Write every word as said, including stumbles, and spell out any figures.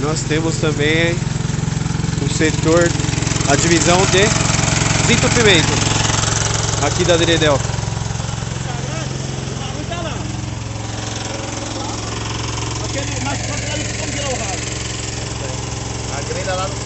nós temos também o setor, a divisão de desentupimento aqui da Deredel. A grelha lá no